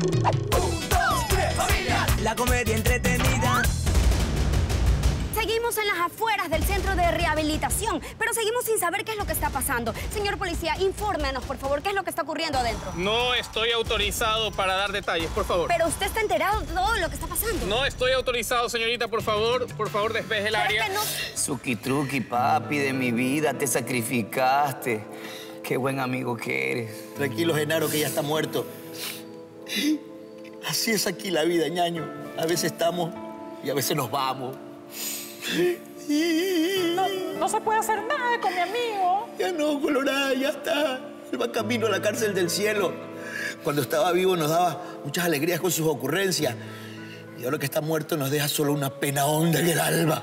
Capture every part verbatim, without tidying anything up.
Un, dos, tres, familia. La comedia entretenida. Seguimos en las afueras del centro de rehabilitación, pero seguimos sin saber qué es lo que está pasando. Señor policía, infórmenos, por favor, qué es lo que está ocurriendo adentro. No estoy autorizado para dar detalles, por favor. Pero usted está enterado de todo lo que está pasando. No estoy autorizado, señorita, por favor. Por favor, despeje el Pero área. que no... Suki Truki, papi de mi vida, te sacrificaste. Qué buen amigo que eres. Tranquilo, Genaro, que ya está muerto. Así es aquí la vida, ñaño. A veces estamos y a veces nos vamos. No, no se puede hacer nada con mi amigo. Ya no, Colorada, ya está. Él va camino a la cárcel del cielo. Cuando estaba vivo nos daba muchas alegrías con sus ocurrencias. Y ahora que está muerto nos deja solo una pena honda en el alma.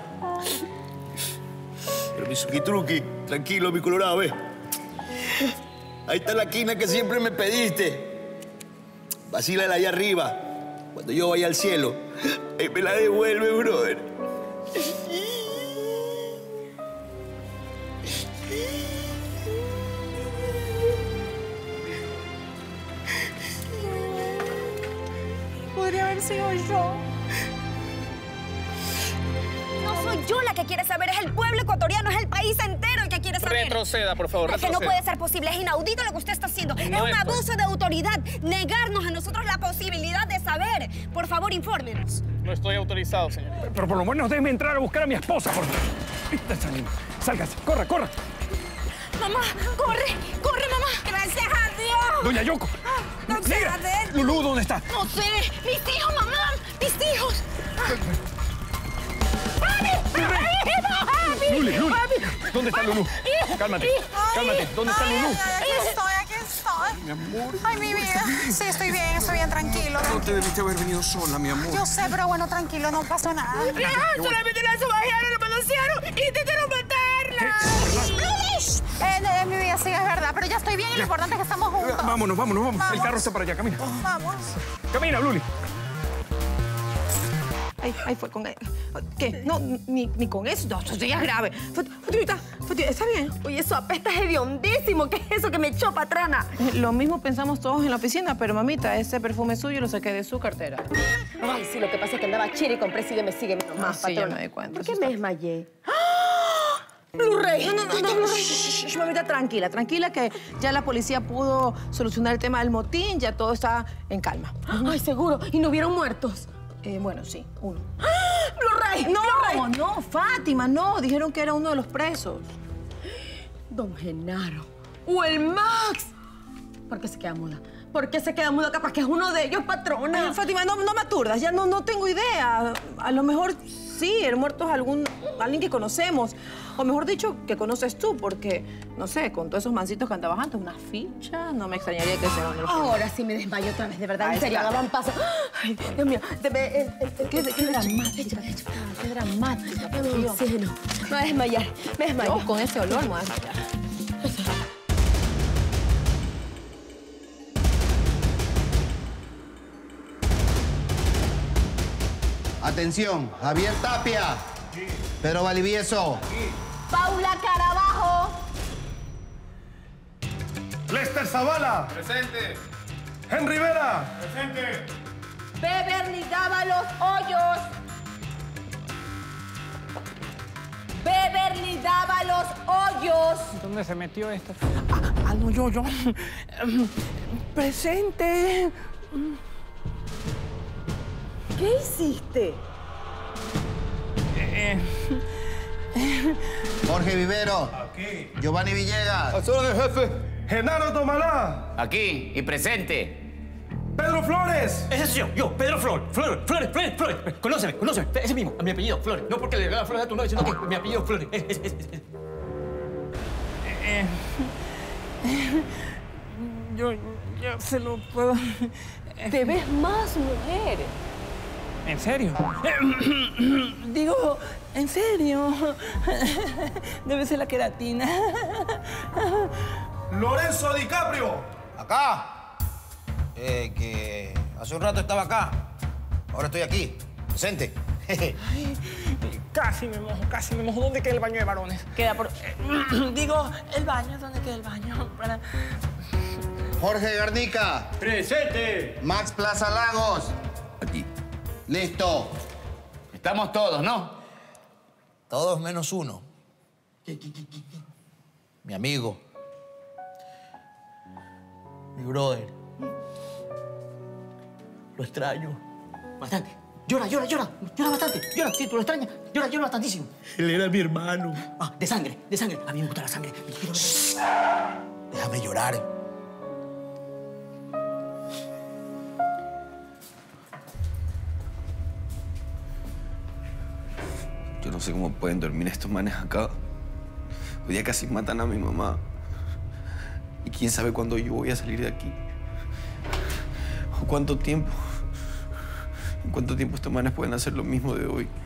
Pero mi Suki Truki, tranquilo, mi Colorado, ve. Ahí está la quina que siempre me pediste. Vacílala allá arriba. Cuando yo vaya al cielo, ahí me la devuelve, brother. Podría haber sido yo. No soy yo la que quiere saber, es el pueblo ecuatoriano, es el país entero el que quiere saber. Retroceda, por favor, Es que retroceda. no puede ser posible, es inaudito lo que usted está haciendo. No es un es abuso de autoridad, negarnos a nosotros la posibilidad de saber. Por favor, infórmenos. No estoy autorizado, señorita. Pero por lo menos déjeme entrar a buscar a mi esposa, por favor. Sálgase, corra, corra. Mamá, corre, corre, mamá. Gracias a Dios. Doña Yoko. No sé, Negra, a ver. Lulú, ¿dónde está? No sé, mis hijos, mamá, mis hijos. Luli, Luli. ¿Dónde está Lulú? Cálmate, cálmate. ¿Dónde está Lulú? Aquí estoy, aquí estoy. Mi amor. Ay, mi vida. Sí, estoy bien, estoy bien, tranquilo. No te debiste haber venido sola, mi amor. Yo sé, pero bueno, tranquilo, no pasó nada. Solamente la subajearon, la manosearon y intentaron matarla. Eh, eh, mi vida, sí, es verdad, pero ya estoy bien y lo importante es que estamos juntos. Vámonos, vámonos, vamos. Vamos. El carro está para allá, camina. Vamos. Camina, Luli. Ahí, ahí fue con él. ¿Qué? No, ni, ni con eso. No, eso ya es grave. Fatimita, Fatimita, ¿está bien? Oye, eso apesta hediondísimo. ¿Qué es eso que me echó, patrona? Lo mismo pensamos todos en la oficina, pero mamita, ese perfume suyo lo saqué de su cartera. Ay, sí, lo que pasa es que andaba chiri y compré sígueme, sígueme nomás, Ah, sí, ya patrona. me di cuenta. ¿Por qué Eso me está- desmayé? Blu-ray. No, no, no, no, Blu-ray. Shh, shh, mamita, tranquila, tranquila, que ya la policía pudo solucionar el tema del motín, ya todo está en calma. Ay, seguro. ¿Y no hubieron muertos? Eh, bueno, sí, uno. ¡Blu-ray! No, no, Fátima, no. Dijeron que era uno de los presos. Don Genaro. ¡O el Max! ¿Por qué se queda muda? ¿Por qué se queda muda? Capaz que es uno de ellos, patrona. Ay, Fátima, no, no me aturdas, ya no, no tengo idea. A lo mejor sí, el muerto es algún, alguien que conocemos. O mejor dicho, que conoces tú, porque, no sé, con todos esos mancitos que andabas antes, unas fichas, no me extrañaría que sea uno de los Ahora sí me desmayo otra vez, de verdad. Ahí En serio, está. hagan paso. Ay, Dios mío. De, de, el, el, el, ¿Qué, qué dramática? Qué dramática. Sí, no. Me voy a desmayar. Me desmayo. Yo con ese olor me voy a desmayar. Atención, Javier Tapia. Pedro Valdivieso. Paula Carabajo. Lester Zavala. Presente. Henry Vera. Presente. Beverly Dávalos Hoyos. Beverly Dávalos Hoyos. ¿Dónde se metió esto? Ah, ah, no, yo, yo. Presente. ¿Qué hiciste? Eh, Jorge Vivero. Aquí. Giovanni Villegas. del jefe. Genaro Tomalá. Aquí y presente. Pedro Flores. Ese soy yo, yo, Pedro Flores. Flores, Flores, Flores, Flores. Conóceme, conóceme. Ese mismo, mi apellido, Flores. No porque le regala flores a tu novio, sino que mi apellido, Flores. Es, es, es, es. Eh, yo, yo se lo puedo... Te ves más mujer. ¿En serio? Digo, ¿en serio? Debe ser la queratina. Lorenzo DiCaprio. Acá. Eh, que hace un rato estaba acá. Ahora estoy aquí. Presente. Ay, casi me mojo, casi me mojo. ¿Dónde queda el baño de varones? Queda por... Digo, ¿el baño? ¿Dónde queda el baño? Para... Jorge Garnica. ¡Presente! Max Plaza Lagos. Aquí. Listo. Estamos todos, ¿no? Todos menos uno. Mi amigo. Mi brother. Lo extraño. Bastante. Llora, llora, llora. Llora bastante. Llora, sí, tú lo extrañas. Llora, llora bastantísimo. Él era mi hermano. Ah, de sangre, de sangre. A mí me gusta la sangre. Me quiero ver. Déjame llorar. Yo no sé cómo pueden dormir estos manes acá. Hoy día casi matan a mi mamá. Y quién sabe cuándo yo voy a salir de aquí. O cuánto tiempo. ¿En cuánto tiempo estos manes pueden hacer lo mismo de hoy?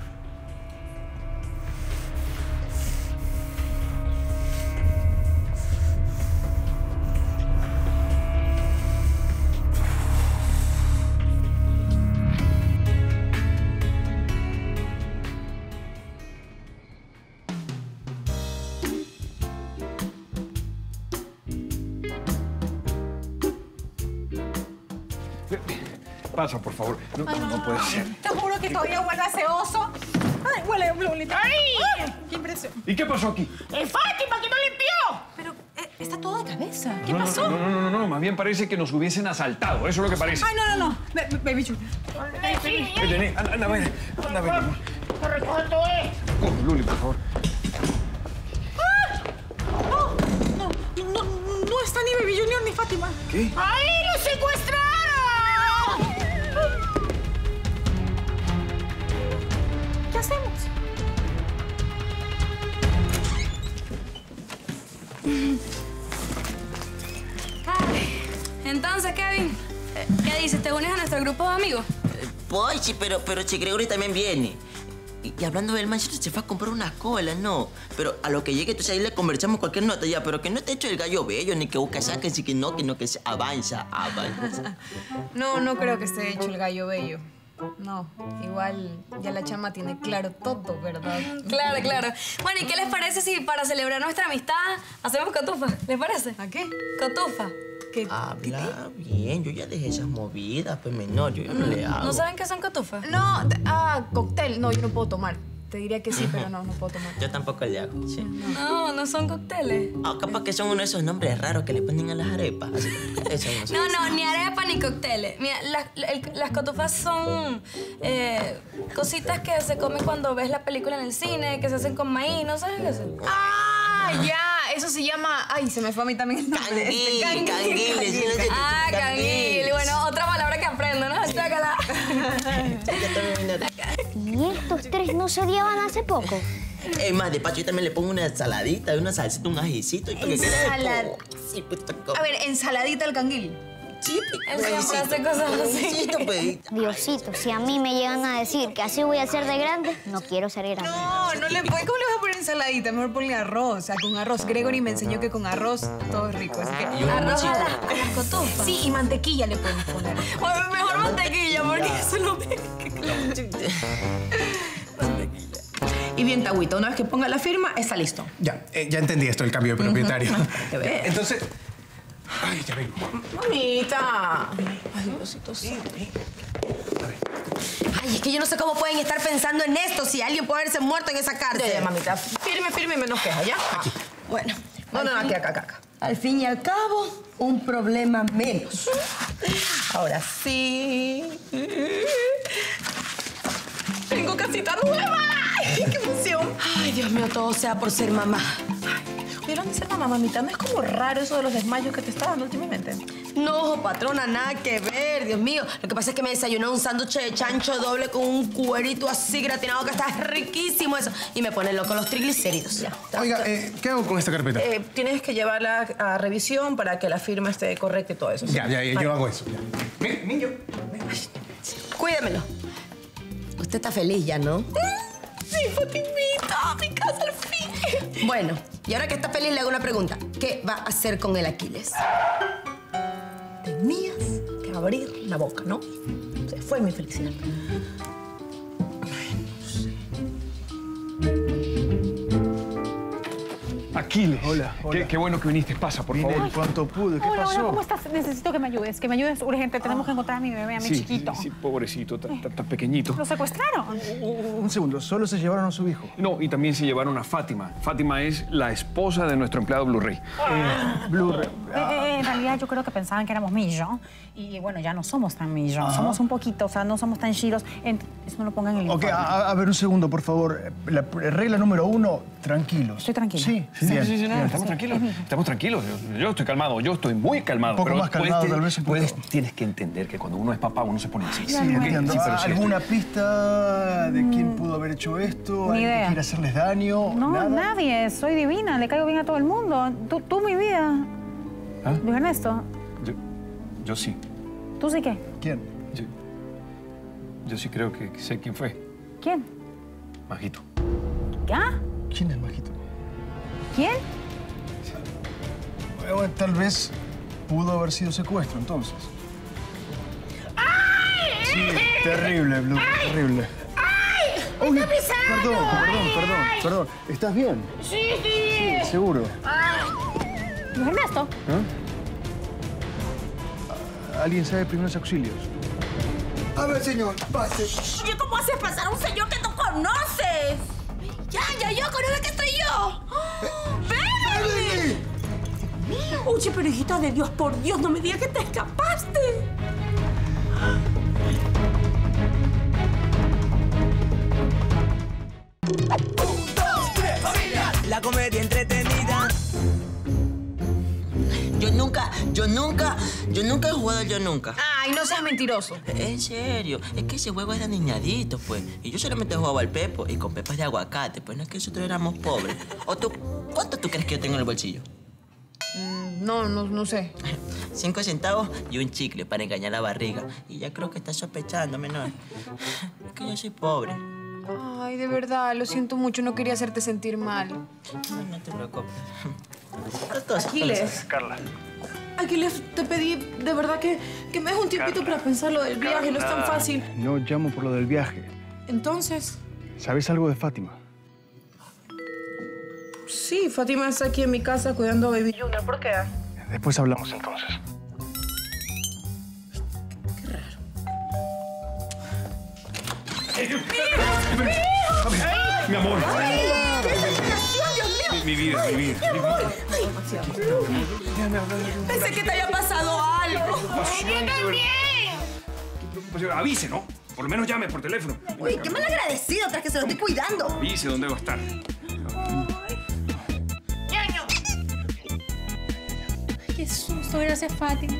Pasa, por favor. No, no, no puede ser. Te juro que todavía huele a ese oso. Ay, huele, huele. ¡Ay! ¡Qué impresión! ¿Y qué pasó aquí? ¡Es Fátima que no limpió! Pero eh, está todo de cabeza. ¿Qué no, pasó? No, no, no, no, no, más bien parece que nos hubiesen asaltado. Eso es lo que parece. Ay, no, no, no. Be- Baby Chu. Vete, anda, anda, ven. Anda, ven. Corre, ¿cuánto es? Coge, Luli, por favor. No, no, no, no está ni Baby Junior ni Fátima. ¿Qué? ¡Ay, lo secuestraron! ¿Qué hacemos? Ay, entonces, Kevin, ¿qué dices? ¿Te unes a nuestro grupo de amigos? Pues sí, pero, pero Che Gregory también viene. Y, y hablando del Manchester, se fue a comprar unas colas, no. Pero a lo que llegue, entonces ahí le conversamos cualquier nota ya. Pero que no esté hecho el gallo bello, ni que busca saque, así que no, que no, que se avanza, avanza. No, no creo que esté hecho el gallo bello. No, igual ya la chama tiene claro todo, ¿verdad? Claro, claro. Bueno, ¿y qué les parece si para celebrar nuestra amistad hacemos cotufa? ¿Les parece? ¿A qué? Cotufa. ¿Qué? Habla bien, yo ya dejé esas movidas, pues menor, yo ya no le hago. ¿No saben qué son cotufas? No, ah, cóctel. No, yo no puedo tomar. Te diría que sí, pero no, no puedo tomar. Yo tampoco le hago, sí. No, no son cócteles. Ah, capaz que son uno de esos nombres raros que le ponen a las arepas. Así que eso no sé. No, no, ni arepa ni cócteles. Mira, las, el- las cotufas son eh, cositas que se comen cuando ves la película en el cine, que se hacen con maíz, ¿no sabes qué es? ¡Ah, ya! Eso se llama... Ay, se me fue a mí también el nombre. Canguil, Este, canguil, sí, no sé. Ah, canguil. Bueno, otra palabra que aprendo, ¿no? Chácala. ¿Y estos tres no se odiaban hace poco? Es más, de pacho, yo también le pongo una ensaladita, una salsita, un ajicito. Y para que quede Ensalada. po- Sí, pues, toco. A ver, ensaladita al canguil. Sí, Él siempre hace cosas así. ajicito, pues. Diosito, si a mí me llegan a decir que así voy a ser de grande, no quiero ser grande. No, no le puede. ¿Cómo le vas a poner ensaladita? Mejor ponle arroz. O sea, con arroz. Gregory me enseñó que con arroz todo es rico. Así que Arroz a las, a las cotufas. Sí, y mantequilla le podemos poner. Bueno, mejor mantequilla, porque eso no me... Y bien, Tagüita, una vez que ponga la firma, está listo. Ya, eh, ya entendí esto, el cambio de propietario. Qué bien. Entonces... Ay, ya vengo. Mamita. Ay, Diosito, sí. Ay, es que yo no sé cómo pueden estar pensando en esto si alguien puede haberse muerto en esa cárcel. Ya, ya, mamita. Firme, firme y menos queja, ¿ya? Aquí. Bueno. No, no, al aquí, fin- acá, acá, acá. Al fin y al cabo, un problema menos. Ahora sí. Tengo casita nueva. ¡Ay, qué emoción! Ay, Dios mío, todo sea por ser mamá. ¿Vieron de ser mamá, mamita? ¿No es como raro eso de los desmayos que te está dando últimamente? No, patrona, nada que ver, Dios mío. Lo que pasa es que me desayuné un sándwich de chancho doble con un cuerito así gratinado que está riquísimo eso. Y me pone loco los triglicéridos. Ya. Oiga, eh, ¿qué hago con esta carpeta? Eh, tienes que llevarla a revisión para que la firma esté correcta y todo eso. ¿sí? Ya, ya, ya, Vale. yo hago eso. Ya. Ven, niño. Cuídamelo. Usted está feliz ya, ¿no? Sí, Fatimita, mi casa al fin. Bueno, y ahora que está feliz le hago una pregunta. ¿Qué va a hacer con el Aquiles? Tenías que abrir la boca, ¿no? Se fue mi felicidad. Aquiles. Hola, hola. Qué, qué bueno que viniste. Pasa, por Vine favor. en cuanto pude. ¿Qué Hola, pasó? hola, ¿cómo estás? Necesito que me ayudes, que me ayudes urgente. Tenemos que encontrar a mi bebé, a mi Sí, chiquito. sí, pobrecito, tan, tan- tan pequeñito. ¿Lo secuestraron? Un segundo, solo se llevaron a su hijo. No, y también se llevaron a Fátima. Fátima es la esposa de nuestro empleado Blu-ray. Eh, Blu-ray. Eh, eh, en realidad yo creo que pensaban que éramos millo. Y bueno, ya no somos tan millo. Ajá. Somos un poquito, o sea, no somos tan giros. Ent- Eso no lo pongan en el Ok, informe. a, a ver, un segundo, por favor. La regla número uno, tranquilos. Estoy tranquila. Sí, Sí, bien, sí, sí, no, bien. estamos tranquilos. Estamos tranquilos. Yo, yo estoy calmado, yo estoy muy calmado. Un poco pero más calmado, puedes- tal vez un poco. puedes- Tienes que entender que cuando uno es papá, uno se pone así. Sí, entiendo. Sí, pero sí, ¿Alguna pista de quién pudo haber hecho esto? Ni ¿Alguien que idea. quiere hacerles daño? No, ¿Nada? nadie. Soy divina, le caigo bien a todo el mundo. Tú, tú mi vida. ¿Ah? Luis Ernesto, Yo, yo sí. ¿tú sí qué? ¿Quién? Yo, yo sí creo que sé quién fue. ¿Quién? Majito. ¿Ah? ¿Quién es Majito? ¿Quién? Bueno, tal vez pudo haber sido secuestro, entonces. Sí, terrible, Blue, terrible. ¡Ay! Uy, ¡Me está pisando! Perdón, perdón, ¡Ay, perdón, ay! perdón. ¿Estás bien? Sí, sí. Sí, seguro. Luis Ernesto. ¿Alguien sabe primeros auxilios? A ver, señor, pase. Oye, ¿cómo haces pasar a un señor que no conoces? Ya, ya, yo, conoce que estoy yo. ¡Ven! Oye, pero hijita de Dios, por Dios, no me digas que te escapaste. La comedia entretenida. Yo nunca, yo nunca, yo nunca he jugado al Yo Nunca. Ay, no seas mentiroso. En serio, es que ese juego era niñadito, pues. Y yo solamente jugaba al Pepo y con pepas de aguacate, pues no es que nosotros éramos pobres. ¿O tú, cuánto tú crees que yo tengo en el bolsillo? Mm, no, no, no sé. Cinco centavos y un chicle para engañar la barriga. Y ya creo que estás sospechando, menor. Es que yo soy pobre. Ay, de verdad, lo siento mucho, no quería hacerte sentir mal. No, no te preocupes. Aquiles. Carla. Aquiles, te pedí de verdad que, que me des un tiempito para pensar lo del viaje, no es tan fácil. No llamo por lo del viaje. Entonces, ¿Sabes algo de Fátima? sí, Fátima está aquí en mi casa cuidando a Baby Junior. ¿Por qué? Después hablamos entonces. Mi amor. Dios mío. Mi, mi vida, mi vida. Mi amor. Pensé que te había pasado algo. Yo también. Avise, ¿no? Por lo menos llame por teléfono. Uy, qué mal agradecido tras que se lo estoy cuidando. Avise dónde va a estar. Qué susto, gracias, Fátima.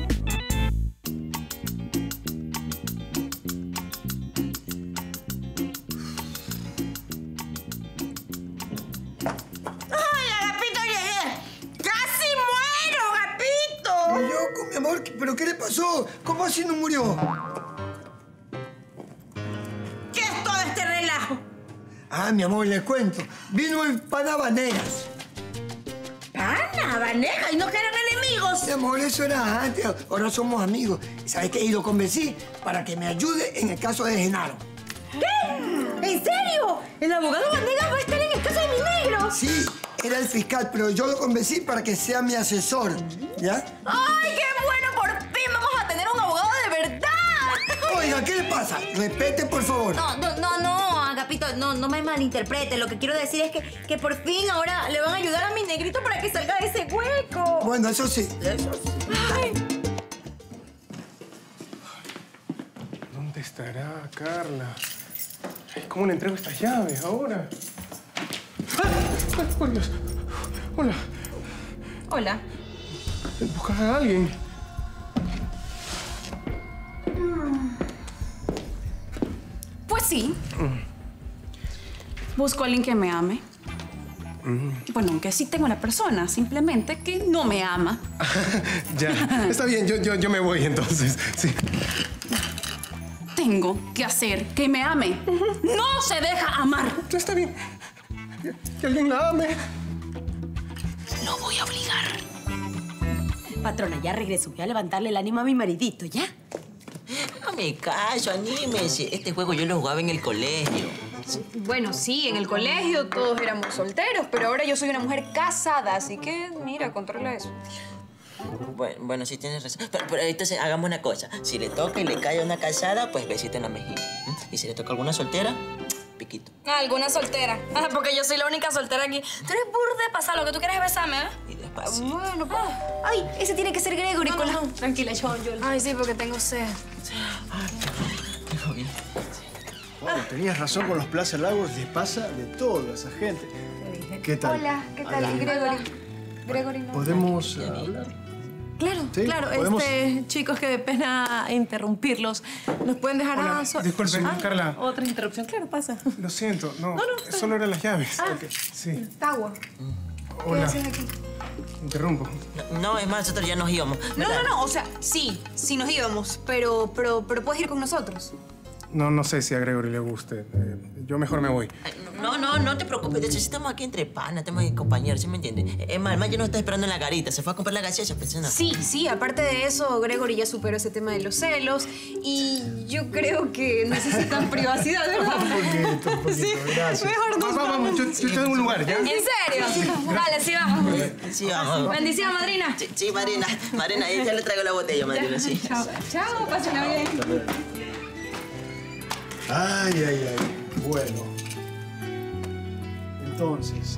¡Ay, Agapito, llegué! ¡Casi muero, Agapito! Mi loco, mi amor, ¿pero qué le pasó? ¿Cómo así no murió? ¿Qué es todo este relajo? Ah, mi amor, le cuento. Vino el pana Vanegas. ¡Pana, Vanegas! ¿Y no que eran enemigos? Mi amor, eso era antes. Ahora somos amigos. ¿Sabes qué? Y lo convencí para que me ayude en el caso de Genaro. ¿Qué? ¿En serio? ¿El abogado Vanegas va a estar en el caso de mi negro? Sí, era el fiscal, pero yo lo convencí para que sea mi asesor. ¿Ya? ¡Ay, qué bueno! ¡Por fin vamos a tener un abogado de verdad! Oiga, ¿qué le pasa? Respete, por favor. No, no, no, no, Agapito, no, no me malinterprete. Lo que quiero decir es que, que por fin ahora le van a ayudar a mi negrito para que salga de ese hueco. Bueno, eso sí, eso sí. Ay. ¿Dónde estará Carla? ¿Cómo le entrego estas llaves ahora? ¡Ay! ¡Ay, por Dios! Hola. Hola. ¿Buscas a alguien? Pues sí. Busco a alguien que me ame. Bueno, aunque sí tengo una persona, simplemente que no me ama. Ya, está bien, yo, yo, yo me voy entonces. Sí. Tengo que hacer que me ame. No se deja amar. Está bien. Que alguien la ame. Lo voy a obligar. Patrona, ya regreso. Voy a levantarle el ánimo a mi maridito, ¿ya? No me caso, anímese. Este juego yo lo jugaba en el colegio. Bueno, sí, en el colegio todos éramos solteros, pero ahora yo soy una mujer casada, así que, mira, controla eso. Bueno, bueno, sí tienes razón. Pero, pero entonces hagamos una cosa. Si le toca y le cae a una casada, pues besito en la mejilla. ¿Mm? Y si le toca a alguna soltera, piquito. Ah, alguna soltera. Ah, porque yo soy la única soltera aquí. Tú eres burda de pasar, lo que tú quieres es besarme, ¿eh? Y despacio. Bueno, pues. Ay, ese tiene que ser Gregory. No, con no, la... no. Tranquila, yo, yo. Ay, sí, porque tengo sed. Bueno, tenías razón con los Plaza Lagos, les pasa de todo a esa gente. ¿Qué tal? Hola, ¿qué tal? Hola. Gregory. Gregory, no. ¿Podemos eh, hablar? Claro, Sí, claro. ¿podemos? Este, chicos, qué pena interrumpirlos. ¿Nos pueden dejar Hola, a... so- disculpen, Ah, Carla. Otra interrupción, claro, pasa. Lo siento, no, No, no, solo eran las llaves. Ah. Ok, sí. Agua. Hola, ¿Qué haces aquí? interrumpo. No, no, es más, nosotros ya nos íbamos. No, no, no, o sea, sí, sí nos íbamos, pero, pero, pero puedes ir con nosotros. No, no sé si a Gregory le guste. Eh, yo mejor me voy. No, no, no te preocupes. De hecho, si estamos aquí entre panas, estamos aquí compañeros, ¿sí me entiendes? Es más, el man ya nos está esperando en la garita. Se fue a comprar la gaseosa, pensando. Sí, sí, aparte de eso, Gregory ya superó ese tema de los celos y yo creo que necesitan privacidad, ¿verdad? Un poquito, un poquito, Sí, gracias. mejor nos Vamos, vamos, yo, yo te doy un lugar, ¿ya? ¿En serio? Dale, sí vamos. Sí, vamos. Bendición, madrina. Sí, sí, madrina. Madrina, ahí ya le traigo la botella, madrina, sí. Chao. Chao, pásenla bien. Ay, ay, ay. Bueno. Entonces.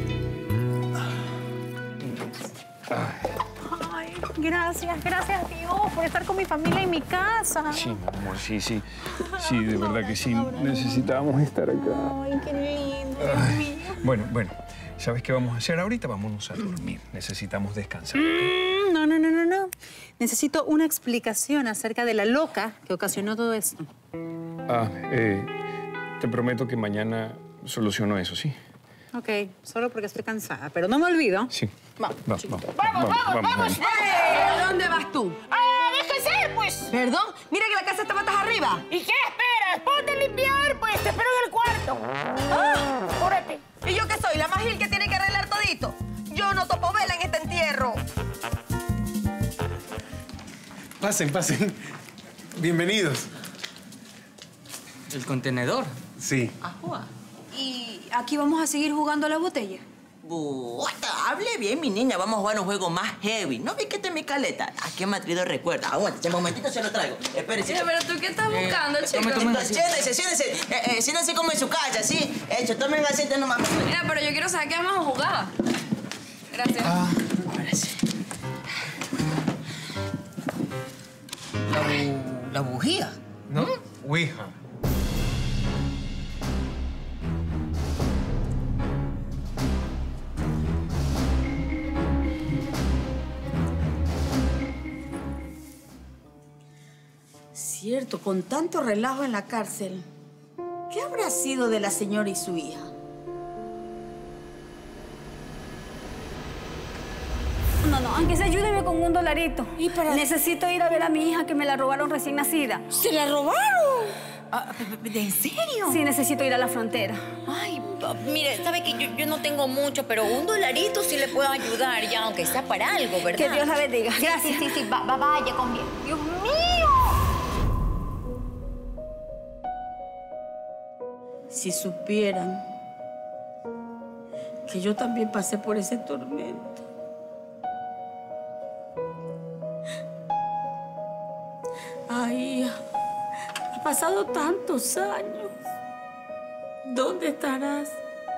Ay, gracias, gracias a Dios por estar con mi familia en mi casa. Sí, mi amor, sí, sí. Sí, de verdad que sí. Necesitábamos estar acá. Ay, qué lindo, Dios Ay. mío. Bueno, bueno. ¿Sabes qué vamos a hacer ahorita? Vámonos a dormir. Necesitamos descansar. Mm, no, no, no, no, no. Necesito una explicación acerca de la loca que ocasionó todo esto. Ah, eh, te prometo que mañana soluciono eso, ¿sí? Ok, solo porque estoy cansada, pero no me olvido. Sí. Vamos, Va, chicos. vamos, vamos, vamos. ¿A dónde vas tú? ¡A descansar, pues! ¿Perdón? Mira que la casa está patas arriba. ¿Y qué esperas? ¡Ponte a limpiar, pues! ¡Te espero en el cuarto! ¡Ah! ¡Apúrate! ¿Y yo qué soy? ¿La más gil que tiene que arreglar todito? Yo no topo vela en este entierro. Pasen, pasen. Bienvenidos. ¿El contenedor? Sí. ¿Y aquí vamos a seguir jugando a la botella? Buata, hable bien, mi niña. Vamos a jugar un juego más heavy. ¿No vi que esta es mi caleta? Aquí me ha traído recuerda. Aguanta, un momentito se lo traigo. Espérese. Mira, pero tú qué estás buscando, chico. Siéntese, siéntese. Eh, eh, siéntese como en su casa, ¿sí? Hecho, tomen aceite nomás. Mira, pero yo quiero saber qué vamos a jugar. Gracias. Ah, ahora sí. La, bu... la bujía, ¿no? Ouija. Cierto, con tanto relajo en la cárcel, ¿qué habrá sido de la señora y su hija? No, no, aunque se ayúdeme con un dolarito. ¿Y para? Necesito ir a ver a mi hija que me la robaron recién nacida. ¿Se la robaron? Ah, ¿en serio? Sí, necesito ir a la frontera. Ay, pa- mire, sabe que yo, yo no tengo mucho, pero un dolarito sí le puedo ayudar ya, aunque sea para algo, ¿verdad? Que Dios la bendiga. Sí, Gracias. Sí, sí, sí, va, va, vaya con bien. Dios mío. Si supieran que yo también pasé por ese tormento. Ay, ha pasado tantos años. ¿Dónde estarás?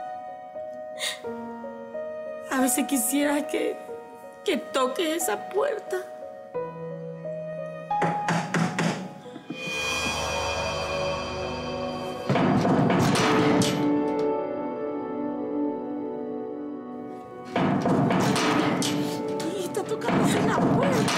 A veces quisiera que, que toques esa puerta. Y está tocándose la puerta.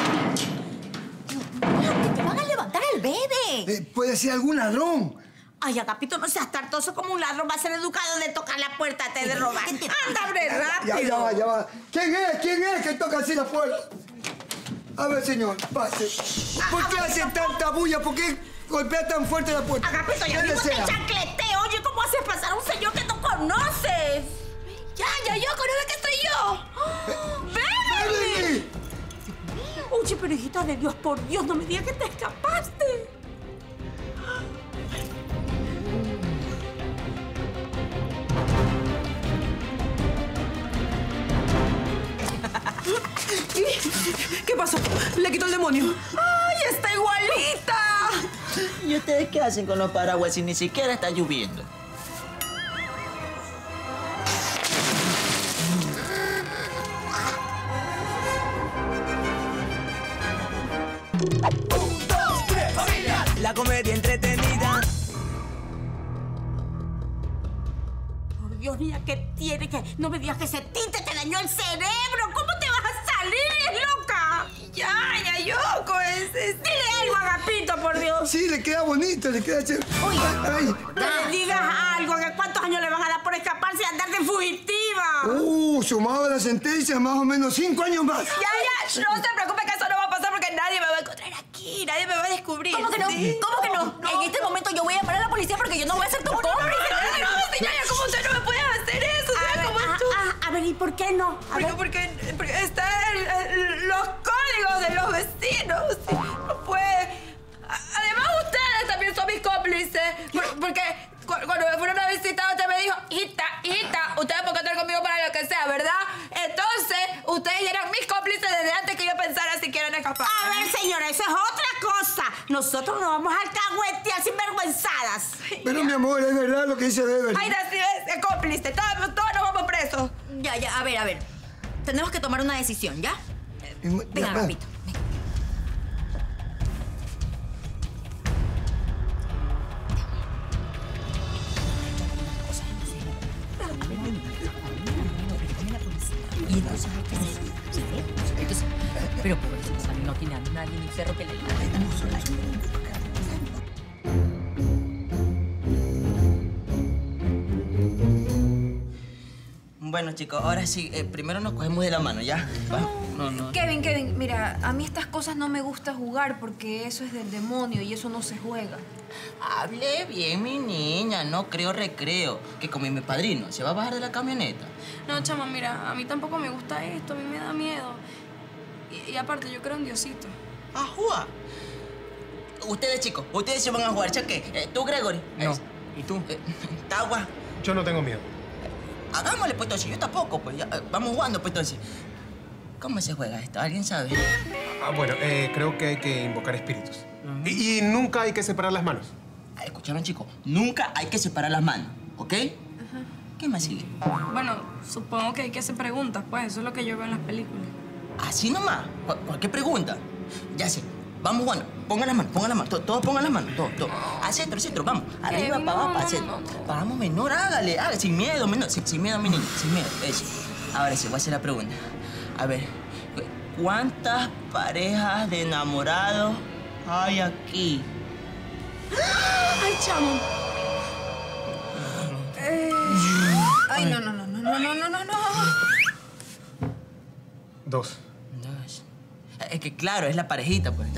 Que te van a levantar al bebé. Eh, puede ser algún ladrón. Ay, Agapito, no seas tartoso como un ladrón. Va a ser educado de tocar la puerta antes de robar. ¡Anda, abre rápido! Ya, ya va, ya va. ¿Quién es? ¿Quién es que toca así la puerta? A ver, señor, pase. ¿Por qué hace tanta bulla? ¿Por qué golpea tan fuerte la puerta? Agapito, ya ¿Qué mismo te desea? chancleteo. Oye, ¿cómo haces pasar a un señor que no conoces? Ya, ya, yo, conoce que estoy yo. ¡Ven! Oye, pero hijita de Dios, por Dios, no me digas que te escapaste. ¿Qué pasó? Le quitó el demonio. ¡Ay, está igualita! ¿Y ustedes qué hacen con los paraguas si ni siquiera está lloviendo? Un, dos, tres, familia. La comedia entretenida. Por Dios, niña, ¿qué tiene que...? No me digas que ese tinte te dañó el cerebro. ¿Cómo te vas a salir, es loca? Ya, ya, Yoko, es, es... Dile algo a Agapito, por Dios. Sí, le queda bonito, le queda chévere. Oye, Ay. no le digas algo. ¿Cuántos años le van a dar por escaparse y andar de fugitiva? Uh, sumado a la sentencia, más o menos cinco años más. Ya, ya, no se preocupe que eso no va a pasar porque nadie me va a encontrar aquí, nadie me va a descubrir. ¿Cómo que no? ¿Sí? ¿Cómo que no? En este momento yo voy a llamar a la policía porque yo no voy a ser tu cómplice. No, señora, ¿cómo usted no me puede hacer eso? A ver, ¿cómo a, tú? a, a ver, ¿y por qué no? A Porque, ver. porque, porque está el- el- los códigos de los vecinos. Sí, no puede. A- Además, ustedes también son mis cómplices. Por- Porque cu- cuando me fueron a visitar, usted me dijo, hijita, hijita, ustedes pueden contar conmigo para lo que sea, ¿verdad? Entonces, ustedes eran mis cómplices desde antes que yo pensara si quieren escapar. A ver, señora, eso es otra cosa. Nosotros nos vamos a alcahuetear sinvergüenzadas. Pero, mi amor, es verdad lo que dice Beverly. Ay, sí, es, es cómplice. Todos, todos nos vamos presos. Ya, ya, a ver, a ver. Tenemos que tomar una decisión, ¿ya? Venga, Ya, Agapito. Y entonces hay que hacer. ¿Sí? Entonces, pero por eso no tiene a nadie ni perro que le Bueno, chicos, ahora sí, eh, primero nos cogemos de la mano, ¿ya? Va. No, no. Kevin, Kevin, mira, a mí estas cosas no me gusta jugar porque eso es del demonio y eso no se juega. Hable bien, mi niña, no creo recreo. Que como mi padrino, ¿se va a bajar de la camioneta? No, chama, mira, a mí tampoco me gusta esto, a mí me da miedo. Y, y aparte, yo creo en Diosito. ¿A jugar? Ustedes, chicos, ustedes se van a jugar, ¿chaque? Eh, ¿Tú, Gregory? No. ¿Y tú? Eh, ¿Tagua? Yo no tengo miedo. Hagámosle, pues, entonces. Yo tampoco, pues. Ya, eh, vamos jugando, pues, entonces. ¿Cómo se juega esto? ¿Alguien sabe? Ah, bueno, eh, creo que hay que invocar espíritus. y, y nunca hay que separar las manos. Ah, ¿escucharon, chicos? Nunca hay que separar las manos, ¿ok? ¿Qué más sigue? Bueno, supongo que hay que hacer preguntas, pues. Eso es lo que yo veo en las películas. ¿Así nomás? ¿Cu- ¿Cualquier pregunta? Ya sé. Vamos jugando. Pongan las manos, pongan las manos. To- Todos pongan las manos. Todos, todos. Al centro, al centro. Vamos. Arriba, Kevin, para no, abajo, para no, el centro. Vamos, menor, hágale. Hágale. Sin miedo, menor. Sin, sin miedo, mi niño. Sin miedo. Eso. Ahora sí, voy a hacer la pregunta. A ver. ¿Cuántas parejas de enamorados hay aquí? Ay, chamo. Eh... Ay, no, no, no, no, no, no, no, no, no. Dos. Dos. Es que claro, es la parejita, pues.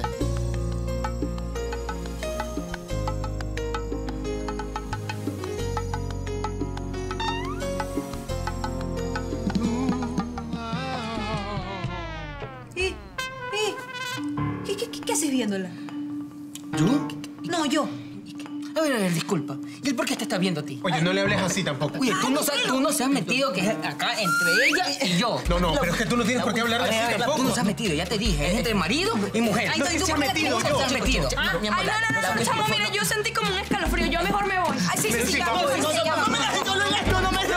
¿Y? ¿Y? ¿Qué, qué, qué, qué haces viéndola? ¿Yo? No, yo. A ver, a ver, disculpa. ¿Y él por qué te está viendo a ti? Oye, no le hables así tampoco. Oye, tú no, sabes- tú no se has metido que es acá entre ella y yo. No, no, pero es que tú no tienes por qué hablar A ver, así a ver, tampoco. Tú no se has metido, ya te dije. Es entre marido y mujer. Ay, No, tú- que tú se ha por qué metido te yo. has Se ha metido. Ah, Mi ay, amor, no, no, no, la- no, la- chamo, mira, yo sentí como un escalofrío. Yo mejor me voy. Ay, sí, Pero sí, sí, ya, ¿cómo? voy, No, sí, no, ya no, voy. no, no, no, no, no me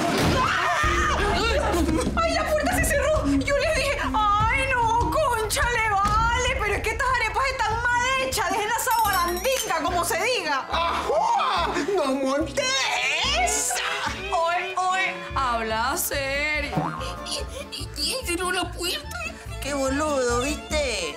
¡Ay, la puerta se cerró! Yo les dije, ¡ay, no, cónchale, vale! Pero es que estas arepas están mal hechas. Dejen la saborandinga, como se diga. ¡Ajá! ¡No monté esa! Oye, oye, habla serio. ¿Y quién cerró la puerta? ¡Qué boludo, viste!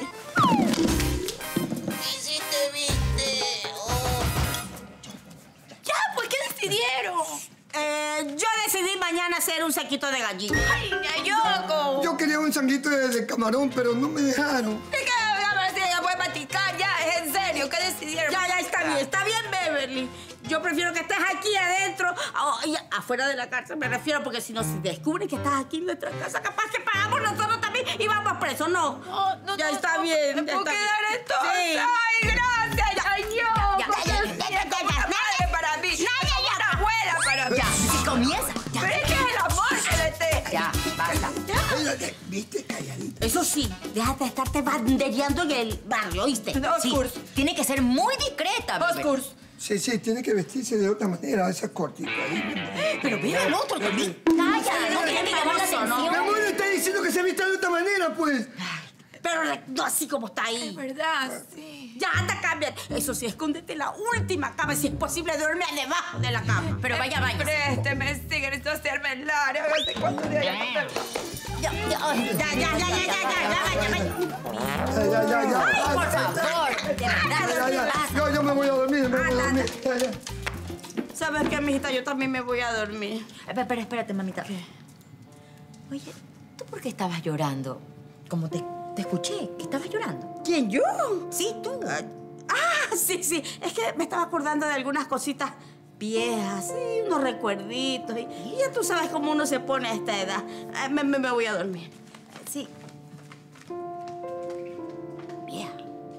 ¿Qué hiciste, viste? Oh. Ya, pues, ¿qué decidieron? Eh, yo decidí mañana hacer un saquito de gallina. ¡Ay, ya, Yoko! Yo quería un sanguito de, de camarón, pero no me dejaron. Es que ya me decía, ya puede platicar, ya, es en serio, ¿qué decidieron? Ya, ya, está bien, está bien, Beverly. Yo prefiero que estés aquí adentro, oh, y afuera de la cárcel me refiero, porque si no se descubre que estás aquí en nuestra casa, capaz que pagamos nosotros también y vamos presos, ¿no? No, no, ya no, está no, bien. ¿Me ya puedo está quedar bien. entonces? Sí. ¡Ay, gracias! ¡Ay, yo! Ya, ya, ya, ya, ya, ya, ya, ya. Madre para mí, una abuela para mí. Ya, si comienza. Ya. Pero es que es el amor que le tengo. Ya, basta. Ella, ¿Viste? Calladita. Eso sí, déjate de estarte bandereando en el barrio, ¿oíste? Sí, tiene que ser muy discreta, bebé. Sí, sí, tiene que vestirse de otra manera, esa cortita. Pero mira el otro también. Calla, no tiene que llamar la atención. Mi amor, le está diciendo que se vista de otra manera, pues. Pero no así como está ahí. Es verdad, sí. Ya, anda, cambia. Eso sí, escóndete en la última cama. Si es posible, duerme debajo de la cama. Pero vaya, vaya. Présteme, sí, necesito hacerme el área. A ver si cuánto de ahí. Ya, ya, ya, ya, ya, ya, ya, ya, vaya, Ya, ya, ya, ya. Ay, por favor. De verdad, Ya, ya. Yo, yo me voy a dormir, me voy a dormir. Ya, ya. ¿Sabes qué, mijita? Yo también me voy a dormir. Espera, espera, espérate, mamita. ¿Qué? Oye, ¿tú por qué estabas llorando? Como te, te escuché, que estabas llorando. ¿Quién, yo? Sí, tú. Ah, sí, sí. Es que me estaba acordando de algunas cositas viejas, sí, unos recuerditos. Y, y ya tú sabes cómo uno se pone a esta edad. Eh, Me, me, me voy a dormir. Sí. Vieja.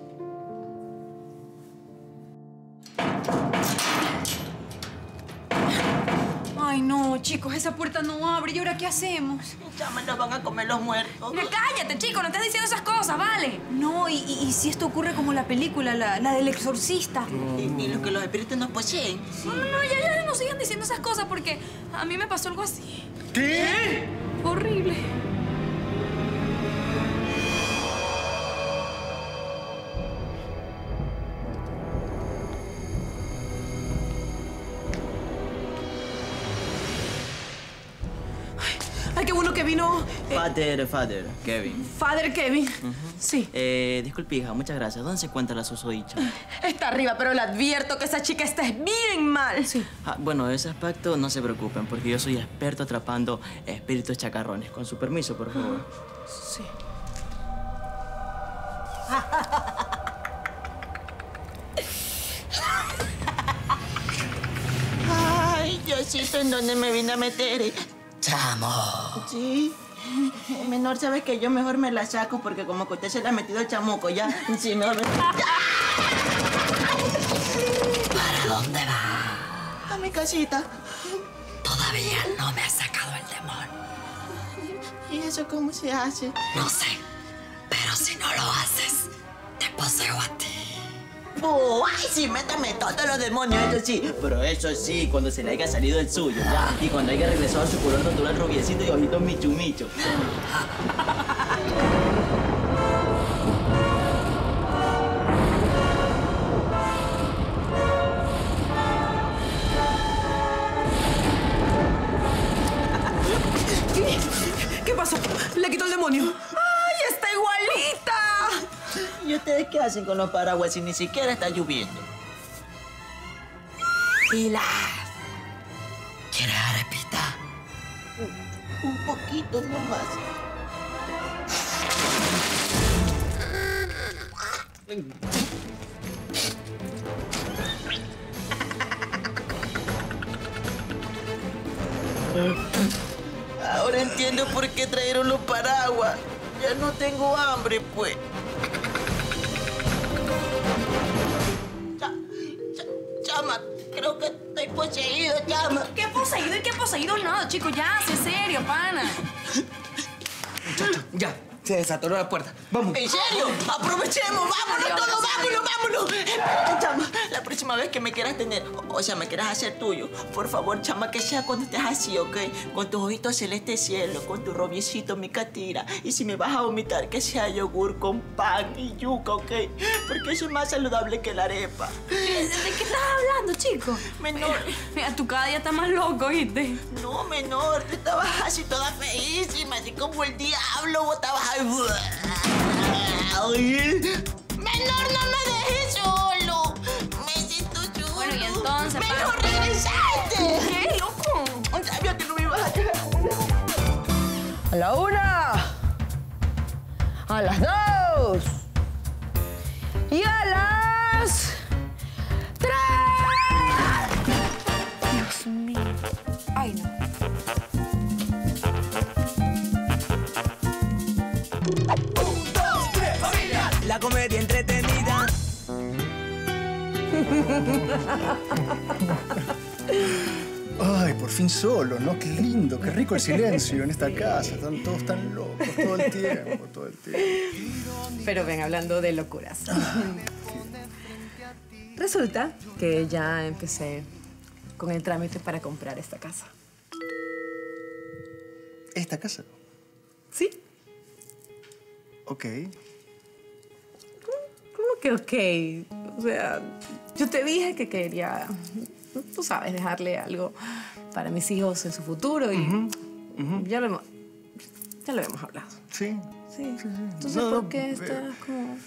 Ay, no, chicos, esa puerta no abre. ¿Y ahora qué hacemos? Ya me la van a comer los muertos. Mira, cállate, chico, no estés diciendo esas cosas, ¿vale? No, y, y, y si esto ocurre como la película, la, la del exorcista. Y, y lo que los espíritus nos poseen. No, no, no, ya, ya no sigan diciendo esas cosas porque a mí me pasó algo así. ¿Qué? Horrible. Ay, qué bueno que vino. eh, Father, father, Kevin. Father Kevin. Sí. Eh, disculpe, hija, muchas gracias. ¿Dónde se encuentra la susodicha? Está arriba, pero le advierto que esa chica está bien mal. Sí. Ah, bueno, de ese aspecto no se preocupen, porque yo soy experto atrapando espíritus chacarrones. Con su permiso, por favor. Sí. Ay, Diosito, ¿en dónde me vine a meter? Chamo. Sí. Menor, ¿sabes que yo mejor me la saco? Porque como que usted se le ha metido el chamuco, ya. Sí, mejor me... ¿Para dónde va? A mi casita. Todavía no me ha sacado el demonio. ¿Y eso cómo se hace? No sé, pero si no lo haces, te poseo a ti. Oh, ¡ay, sí! Métame todos los demonios, eso sí. Pero eso sí, cuando se le haya salido el suyo, ya. Y cuando haya regresado a su color natural rubiecito y ojitos michu michu. ¿Qué? ¿Qué pasó? ¿Le quitó el demonio? ¡Ay, está igualita! ¿Y ustedes qué hacen con los paraguas si ni siquiera está lloviendo? Pilar, ¿quieres arepita? Un, un poquito nomás. Ahora entiendo por qué trajeron los paraguas. Ya no tengo hambre, pues. Cha- cha- Chama, creo que estoy poseído, Chama. ¿Qué poseído y qué poseído? Nada, chicos, ya, sé serio, pana. Muchacho, ya. Se desatoró la puerta. Vamos. ¿En serio? Aprovechemos, vámonos todos, vámonos, vámonos. Espérate, Chama, la próxima vez que me quieras tener, o, o sea, me quieras hacer tuyo, por favor, Chama, que sea cuando estés así, ¿ok? Con tus ojitos celeste cielo, con tu robiecito, mi catira. Y si me vas a vomitar, que sea yogur con pan y yuca, ¿ok? Porque eso es más saludable que la arepa. ¿De, de qué estás hablando, chico? Menor. Mira, tu cada día está más loco, ¿viste? No, menor, tú estabas así toda feísima, así como el diablo, vos estabas ahí. Ay. Menor, no me dejes solo. Me siento solo. Bueno, y entonces, ¡Menor, regresaste! ¿Qué, loco? Sabía que no me ibas a dejar. A la una. A las dos. Y a las tres. Dios mío. Ay, no. La comedia entretenida. Ay, por fin solo, ¿no? Qué lindo, qué rico el silencio en esta casa. Están todos tan locos. todo el tiempo, todo el tiempo. Pero ven, hablando de locuras. Resulta que ya empecé con el trámite para comprar esta casa. ¿Esta casa? Sí. Ok. ¿Cómo que ok? O sea, yo te dije que quería, tú sabes, dejarle algo para mis hijos en su futuro y uh-huh. Uh-huh. ya lo hemos, ya lo hemos hablado. Sí. Sí. sí, sí. Entonces, no, ¿por no, qué eh, estás como...?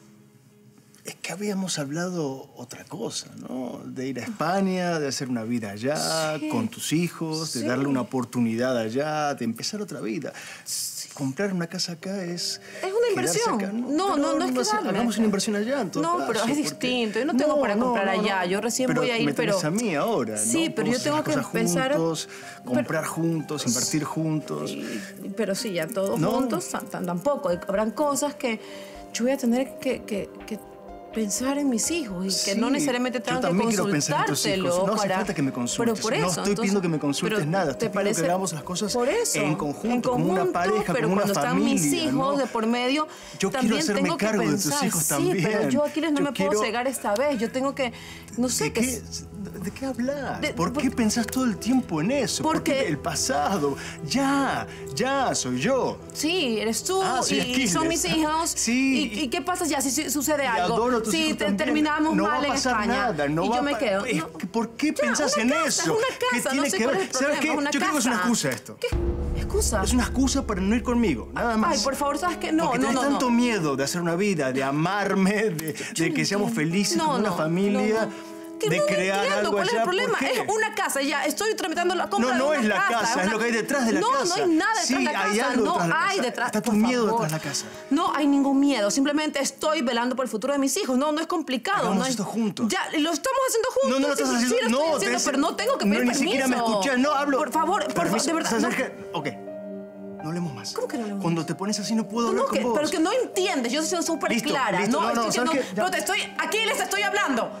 Es que habíamos hablado otra cosa, ¿no? De ir a España, de hacer una vida allá, sí. con tus hijos, de sí. darle una oportunidad allá, de empezar otra vida. Sí. Comprar una casa acá es... Es una inversión. Acá. No, no, no, no es que hacer, hagamos una inversión allá, en todo No, caso, pero es porque... distinto. Yo no tengo no, para no, comprar no, allá. No. Yo recién pero voy a ir, me pero... a mí ahora, ¿no? Sí, pero yo tengo que empezar... juntos, comprar pero... juntos, invertir juntos. Sí, pero sí, ya todos no. juntos tampoco. Habrán cosas que yo voy a tener que... que, que pensar en mis hijos y que sí, no necesariamente tengo que consultártelo. No hace para... falta que me consultes. Pero por eso, no estoy entonces, pidiendo que me consultes nada. Estoy ¿te pidiendo parece? que hagamos las cosas por eso, en conjunto, en conjunto, como una pareja, pero como una cuando familia. Están mis hijos ¿no? de por medio, yo también quiero hacerme tengo cargo que de pensar, tus hijos sí, también. pero yo aquí no yo me quiero... puedo cegar esta vez. Yo tengo que, no sé ¿De qué... qué, ¿De qué hablas? De, ¿Por por, qué pensás todo el tiempo en eso? Porque, porque el pasado, ya, ya, soy yo. Sí, eres tú ah, y, y son mis hijos. Sí. ¿Y, y qué pasa ya si, si sucede y algo? Adoro a tus si hijos te, también. terminamos no mal va a pasar en España nada, no y va yo me a quedo. Es, No. ¿Por qué Ya, pensás una en casa, eso? Una ¿Qué casa, tiene no sé que cuál ver? es el ¿Sabes problema, qué? una Yo creo que es una casa. excusa esto. ¿Qué excusa? Es una excusa para no ir conmigo, nada más. Ay, por favor, ¿sabes qué? No, Porque no, tenés no. tanto no. miedo de hacer una vida, de amarme, de, de que seamos felices no, como una no, familia. No, no. Que de no crear entiendo algo cuál allá. es el problema. ¿Por qué? Es una casa, ya. Estoy tramitando la compra No, no de una es la casa, casa, es una... lo que hay detrás de la no, casa. No, no hay nada detrás sí, de la casa. Hay algo no detrás de la hay casa. detrás. Está tu por miedo favor. detrás de la casa. No hay ningún miedo. Simplemente estoy velando por el futuro de mis hijos. No, no es complicado. Hagamos no hay... esto juntos. Ya, lo estamos haciendo juntos. No, no lo estás sí, haciendo. Sí, lo no, estoy haciendo, te... pero no tengo que pedir no, ni permiso. siquiera me escuchas. No, hablo. Por favor, por favor, de verdad. ¿Sabes no. qué? Ok. No hablemos más. ¿Cómo que no hablemos? Cuando te pones así no puedo hablar no, con que, vos. Pero que no entiendes. Yo soy súper clara. Listo, no, no, no, estoy ¿sabes que qué? no, no te estoy... Aquí les estoy hablando.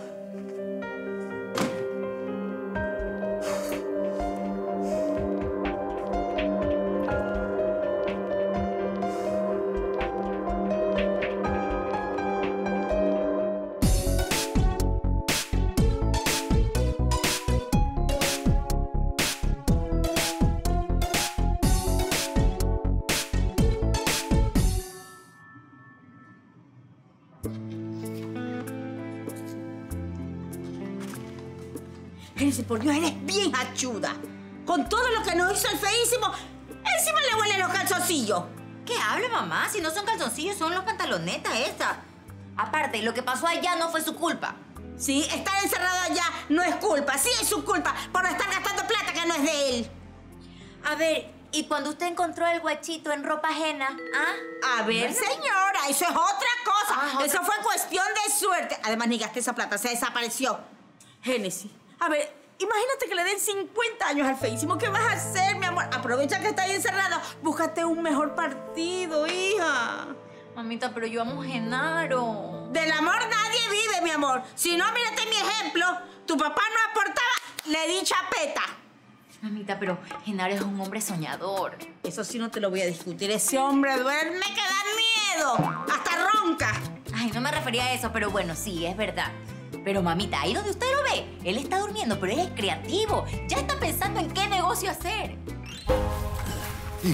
Génesis, por Dios, eres bien hachuda. Con todo lo que nos hizo el feísimo, encima le huelen los calzoncillos. ¿Qué habla, mamá? Si no son calzoncillos, son los pantalonetas estas. Aparte, lo que pasó allá no fue su culpa. Sí, estar encerrado allá no es culpa. Sí es su culpa por estar gastando plata que no es de él. A ver, ¿y cuando usted encontró el guachito en ropa ajena? ¿Ah? A ver, señora, eso es otra cosa. Ah, eso fue cuestión de suerte. Además, ni gasté esa plata, se desapareció. Génesis, a ver, imagínate que le den cincuenta años al feísimo. ¿Qué vas a hacer, mi amor? Aprovecha que está ahí encerrado. Búscate un mejor partido, hija. Mamita, pero yo amo a Genaro. Del amor nadie vive, mi amor. Si no, mírate mi ejemplo. Tu papá no aportaba, le di chapeta. Mamita, pero Genaro es un hombre soñador. Eso sí no te lo voy a discutir. Ese hombre duerme que da miedo. Hasta ronca. Ay, no me refería a eso, pero bueno, sí, es verdad. Pero mamita, ahí donde usted lo ve, él está durmiendo, pero él es creativo. Ya está pensando en qué negocio hacer. Sí.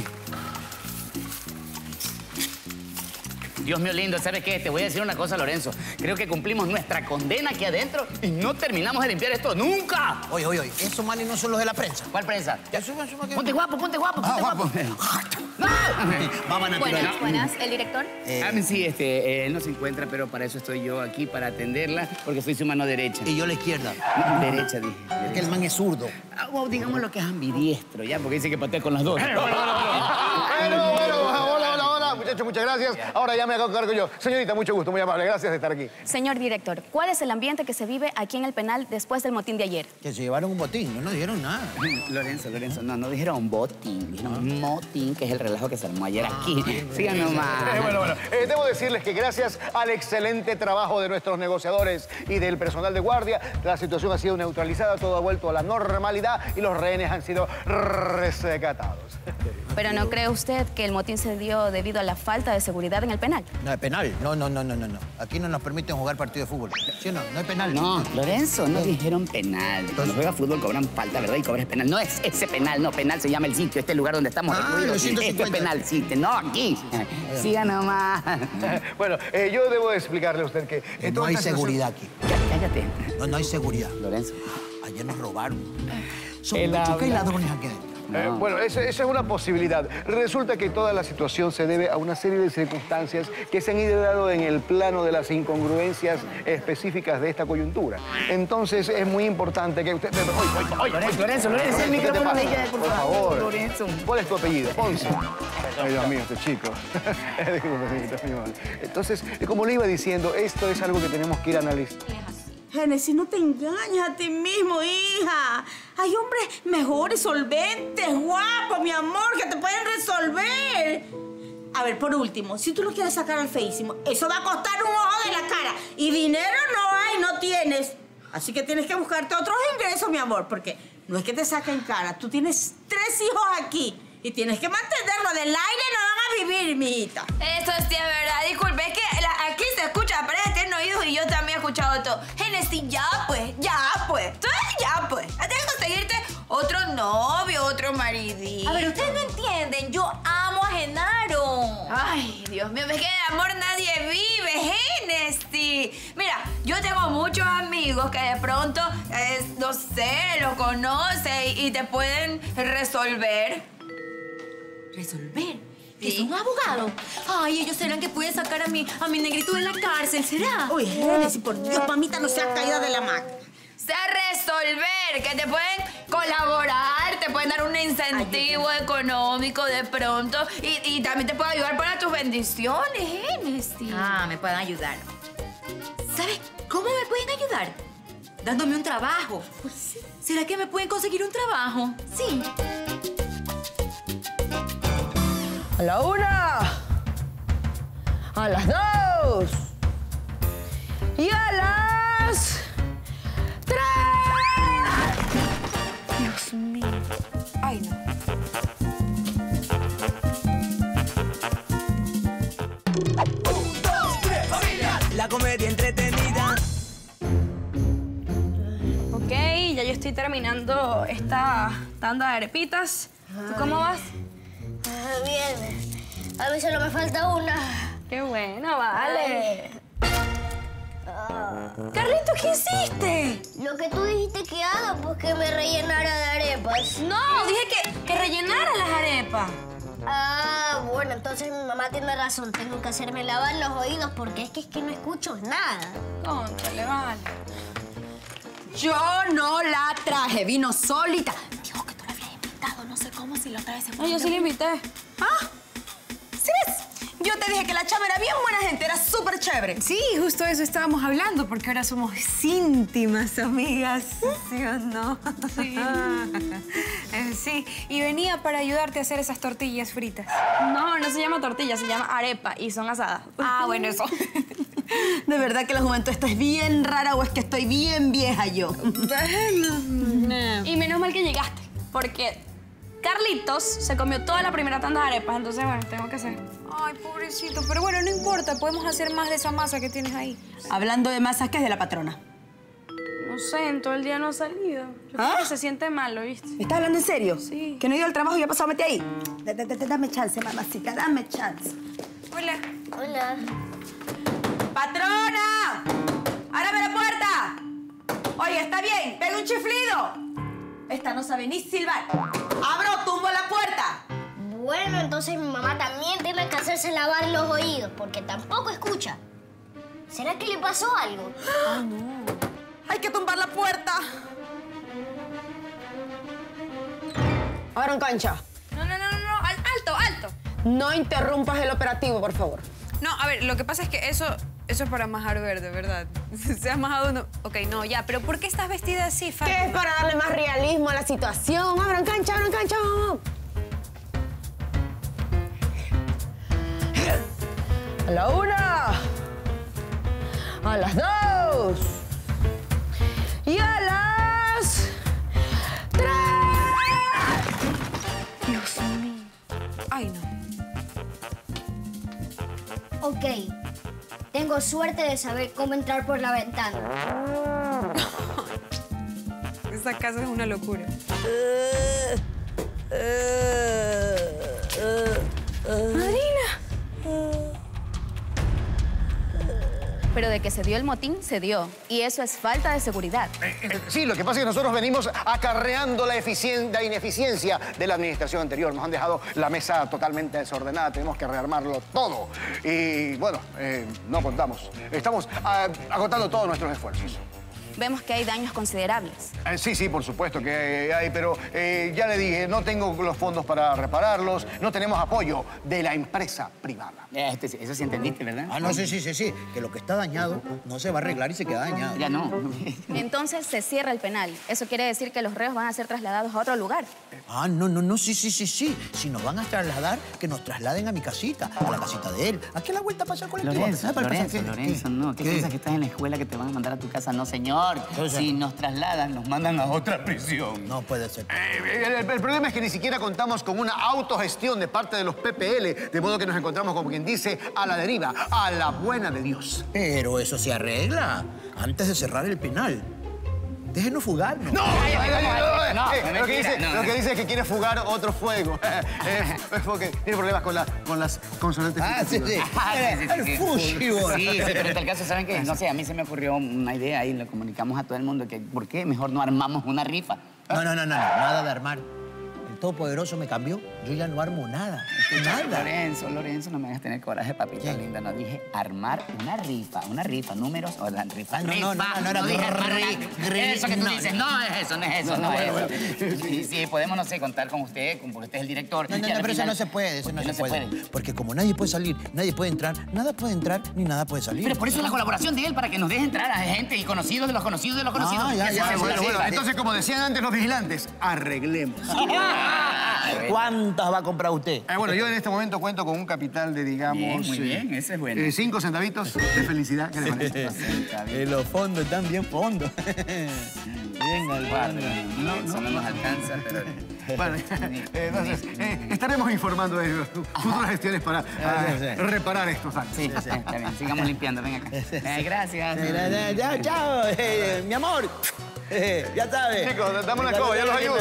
Dios mío lindo, ¿sabes qué? Te voy a decir una cosa, Lorenzo. Creo que cumplimos nuestra condena aquí adentro y no terminamos de limpiar esto nunca. Oye, oye, oye, esos manes no son los de la prensa. ¿Cuál prensa? Ya suban, suban. Ponte guapo, ponte guapo, ponte ah, guapo. ¡No! Vamos a Buenas, buenas. ¿El director? Eh, ah, sí, este, eh, él no se encuentra, pero para eso estoy yo aquí, para atenderla, porque soy su mano derecha. Y yo la izquierda. No, derecha, dije. Derecha. Que el man es zurdo. Ah, bueno, digamos lo que es ambidiestro, ya, porque dice que patea con las dos. Bueno, bueno, bueno, hola, hola, hola. muchachos, muchas gracias. Ahora ya me hago cargo yo. Señorita, mucho gusto, muy amable. Gracias de estar aquí. Señor director, ¿cuál es el ambiente que se vive aquí en el penal después del motín de ayer? Que se llevaron un botín, no nos dijeron nada. Lorenzo, Lorenzo, no, no dijeron botín, dijeron motín, que es el relajo que se armó ayer aquí. Sigan nomás. Eh, bueno, bueno, eh, debo decirles que gracias al excelente trabajo de nuestros negociadores y del personal de guardia, la situación ha sido neutralizada, todo ha vuelto a la normalidad y los rehenes han sido rescatados. ¿Pero no cree usted que el motín se dio debido a la falta de seguridad en el penal? No hay penal. No, no, no, no, no, no. Aquí no nos permiten jugar partido de fútbol. ¿Sí o no? No hay penal. No, Lorenzo, no dijeron penal. Cuando juega fútbol cobran falta, ¿verdad? Y cobras penal. No es ese penal, no. Penal se llama el sitio, este lugar donde estamos recluidos. Esto es penal, sí. No, aquí. Siga nomás. Bueno, eh, yo debo explicarle a usted que... Eh, no hay seguridad aquí. Cállate. No, no hay seguridad. Lorenzo. Ayer nos robaron. Son El muchos que hay habla. ladrones aquí adentro. Eh, bueno, esa, esa es una posibilidad. Resulta que toda la situación se debe a una serie de circunstancias que se han ido dando en el plano de las incongruencias específicas de esta coyuntura. Entonces, es muy importante que usted... Oye, oye, oye, Lorenzo, Lorenzo, Lorenzo, el micrófono de ella, por Por favor. favor. Lorenzo. ¿Cuál es tu apellido? Ponce. Ay, Dios mío, este chico. Disculpe, señorita, mi amor. Entonces, como le iba diciendo, esto es algo que tenemos que ir a analizar. Génesis, no te engañes a ti mismo, hija. Hay hombres mejores, solventes, guapos, mi amor, que te pueden resolver. A ver, por último, si tú lo quieres sacar al feísimo, eso va a costar un ojo de la cara. Y dinero no hay, no tienes. Así que tienes que buscarte otros ingresos, mi amor, porque no es que te saquen cara. Tú tienes tres hijos aquí y tienes que mantenerlo. Del aire no van a vivir, mijita. Eso sí es verdad. Disculpe, es que la- aquí se escucha, la pared tiene oídos y yo también he escuchado todo. Génesis, ya pues, ya pues. Entonces ya pues. Tienes que conseguirte otro novio, otro maridito. A ver, ustedes no entienden. Yo amo a Genaro. Ay, Dios mío, es que de amor nadie vive, Génesis. Mira, yo tengo muchos amigos que de pronto, eh, no sé, lo conocen y te pueden resolver. ¿Resolver? ¿Es un abogado? Ay, ellos serán que pueden sacar a mi, a mi negrito de la cárcel, ¿será? Uy, Génesis, por Dios, mamita, no seas caída de la maca. Sé resolver, que te pueden colaborar, te pueden dar un incentivo económico de pronto y, y también te pueden ayudar para tus bendiciones, Génesis. Ah, me pueden ayudar. ¿Sabes cómo me pueden ayudar? Dándome un trabajo. ¿Será que me pueden conseguir un trabajo? Sí. A la una, a las dos y a las tres. Dios mío. Ay, no. La comedia entretenida. Ok, ya yo estoy terminando esta tanda de arepitas. ¿Tú cómo vas? Ah, bien. A mí solo me falta una. Qué buena, vale. Ah. Carlito, ¿qué hiciste? Lo que tú dijiste que haga, pues que me rellenara de arepas. No, dije que, que rellenara las arepas. Ah, bueno, entonces mi mamá tiene razón. Tengo que hacerme lavar los oídos porque es que, es que no escucho nada. Cóntrale, vale. Yo no la traje, vino solita. Dijo que tú la habías invitado, no sé cómo, si la otra vez se No, yo sí la invité. ¿Ah? ¿Sí ves? Yo te dije que la chava era bien buena gente, era súper chévere. Sí, justo eso estábamos hablando, porque ahora somos íntimas amigas, ¿sí o no? Sí. Eh, sí, y venía para ayudarte a hacer esas tortillas fritas. No, no se llama tortilla, se llama arepa y son asadas. Ah, bueno, eso. ¿De verdad que la juventud esta es bien rara o es que estoy bien vieja yo? Y menos mal que llegaste, porque Carlitos se comió toda la primera tanda de arepas, entonces, bueno, tengo que hacer. Ay, pobrecito, pero bueno, no importa, podemos hacer más de esa masa que tienes ahí. Hablando de masas, ¿qué es de la patrona? No sé, en todo el día no ha salido. Yo creo que se siente mal, ¿lo viste? ¿Estás hablando en serio? Sí. ¿Que no he ido al trabajo y ha pasado a meter ahí? D- d- d- Dame chance, mamacita, dame chance. Hola. Hola. ¡Patrona! ¡Ábrame la puerta! Oye, ¿está bien? ¡Pega un chiflido! Esta no sabe ni silbar. ¡Abro, tumbo la puerta! Bueno, entonces mi mamá también tiene que hacerse lavar los oídos porque tampoco escucha. ¿Será que le pasó algo? ¡Ah, no! ¡Hay que tumbar la puerta! Abran cancha. No, no, no, no, no, al- alto, alto. No interrumpas el operativo, por favor. No, a ver, lo que pasa es que eso, eso es para majar verde, ¿verdad? Se ha majado uno... Ok, no, ya, pero ¿por qué estás vestida así, Fátima? Que es para darle más realismo a la situación. ¡Abran cancha, abran cancha! ¡Vamos! A la una, a las dos y a las tres. Dios mío. Ay, no. Ok. Tengo suerte de saber cómo entrar por la ventana. Esta casa es una locura. Marina. Pero de que se dio el motín, se dio. Y eso es falta de seguridad. Sí, lo que pasa es que nosotros venimos acarreando la, eficien- la ineficiencia de la administración anterior. Nos han dejado la mesa totalmente desordenada, tenemos que rearmarlo todo. Y bueno, eh, no contamos. Estamos ah, agotando todos nuestros esfuerzos. Vemos que hay daños considerables. Eh, sí, sí, por supuesto que hay, pero eh, ya le dije, no tengo los fondos para repararlos, no tenemos apoyo de la empresa privada. Este, eso sí entendiste, ¿verdad? Ah, no, sí, sí, sí, sí. Que lo que está dañado no se va a arreglar y se queda dañado. Ya no. Entonces se cierra el penal. Eso quiere decir que los reos van a ser trasladados a otro lugar. Ah, no, no, no, sí, sí, sí, sí. Si nos van a trasladar, que nos trasladen a mi casita, a la casita de él. Aquí a la vuelta pasa el colectivo. Lorenzo, Ah, para el Lorenzo, pasaje. Lorenzo, no. ¿Qué, ¿Qué? piensas que estás en la escuela que te van a mandar a tu casa? No, señor. Si nos trasladan, nos mandan a otra prisión. No puede ser. Eh, el, el problema es que ni siquiera contamos con una autogestión de parte de los P P L, de modo que nos encontramos, como quien dice, a la deriva, a la buena de Dios. Pero eso se arregla antes de cerrar el penal. Déjenos fugarnos. ¡No! Ay, ay, ay, Eh, no, eh, no, lo, que mentira, dice, no. lo que dice es que quiere fugar otro fuego. Eh, es porque tiene problemas con, la, con las consonantes. Ah, sí, sí. Ah, sí, sí, sí, sí. Fusivo. Sí, sí, pero en tal caso, ¿saben qué? No sé, a mí se me ocurrió una idea y lo comunicamos a todo el mundo que ¿por qué mejor no armamos una rifa? No, no, no, no, nada de armar. El Todopoderoso me cambió. Yo ya no armo nada. Nada. Lorenzo, Lorenzo, no me hagas tener coraje, papita linda. No dije armar una rifa, una rifa, números o la rifa. Ah, no, no, no, rifa. no era dije armar gri- una- gri- Eso que tú no, dices, no. no es eso, no es eso, No, no, no, es bueno, eso. Sí, sí, podemos, no sé, contar con usted, con- porque usted es el director. No, no, y al no, pero eso final- no se puede, eso ¿Por no qué se puede. Porque como nadie puede salir, nadie puede entrar, nada puede entrar ni nada puede salir. Pero por eso es la colaboración de él, para que nos deje entrar a gente y conocidos de los conocidos de los conocidos. Ah, ya, Que ya, se- Bueno, sí, bueno, sí. entonces, como decían antes los vigilantes, arreglemos. ¿Cuántas va a comprar usted? Eh, bueno, yo en este momento cuento con un capital de, digamos... Bien, muy eh, bien, ese es bueno. eh, cinco centavitos de felicidad. ¿Qué le parece? Eh, los fondos están bien fondos. Bien al fondo. No, no, no nos alcanza, pero... Bueno, eh, entonces, eh, estaremos informando de futuras gestiones para ah, sí, sí. reparar estos daños. Sí, está bien, sigamos limpiando, ven acá. Eh, gracias. Ya, ya, chao, eh, mi amor. Eh, ya sabes. Chicos, dame una escoba, ya los ayudo.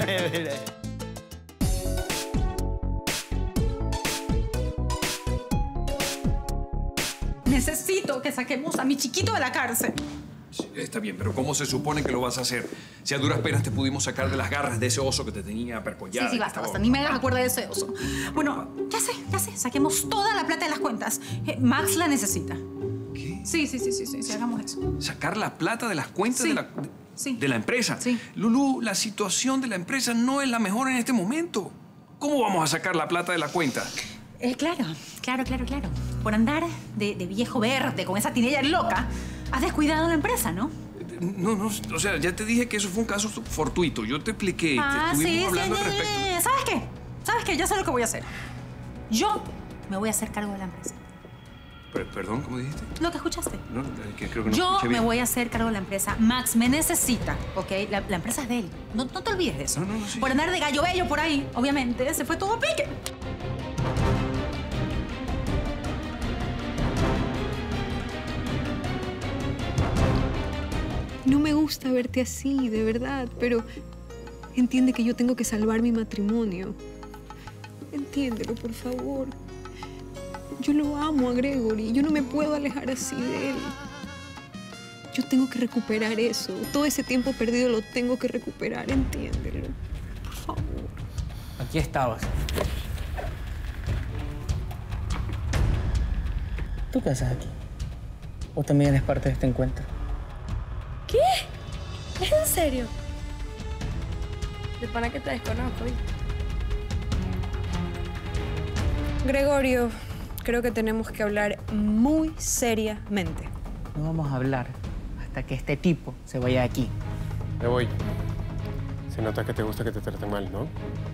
Necesito que saquemos a mi chiquito de la cárcel. Está bien, pero ¿cómo se supone que lo vas a hacer? Si a duras penas te pudimos sacar de las garras de ese oso que te tenía perpollado. Sí, sí, basta, basta. Ni me hagas recuerdo de ese oso. Bueno, ya sé, ya sé. Saquemos toda la plata de las cuentas. Eh, Max la necesita. ¿Qué? Sí, sí, sí, sí, sí, sí, hagamos eso. ¿Sacar la plata de las cuentas Sí, de, la, de, sí. de la empresa? Sí. Lulú, la situación de la empresa no es la mejor en este momento. ¿Cómo vamos a sacar la plata de la cuenta? Eh, claro, claro, claro, claro. Por andar de, de viejo verde con esa teenager loca, has descuidado la empresa, ¿no? No, no, o sea, ya te dije que eso fue un caso fortuito. Yo te expliqué, Ah, te sí, estuvimos sí, hablando sí, al respecto. sí. ¿Sabes qué? ¿Sabes qué? Ya sé lo que voy a hacer. Yo me voy a hacer cargo de la empresa. Per- perdón, ¿cómo dijiste? Lo que escuchaste. No, es que creo que no Yo escuché me bien. voy a hacer cargo de la empresa. Max me necesita, ¿ok? La, la empresa es de él. No, no te olvides de eso. No, no, no, sí. Por andar de gallo bello por ahí, obviamente, se fue todo a pique. No me gusta verte así, de verdad, pero entiende que yo tengo que salvar mi matrimonio. Entiéndelo, por favor. Yo lo amo a Gregory. Yo no me puedo alejar así de él. Yo tengo que recuperar eso. Todo ese tiempo perdido lo tengo que recuperar. Entiéndelo. Por favor. Aquí estabas. ¿Tú qué haces aquí? ¿O también eres parte de este encuentro? ¿Qué? ¿Es en serio? De pana que te desconozco, ¿viste? Gregorio, creo que tenemos que hablar muy seriamente. No vamos a hablar hasta que este tipo se vaya de aquí. Me voy. Se nota que te gusta que te traten mal, ¿no?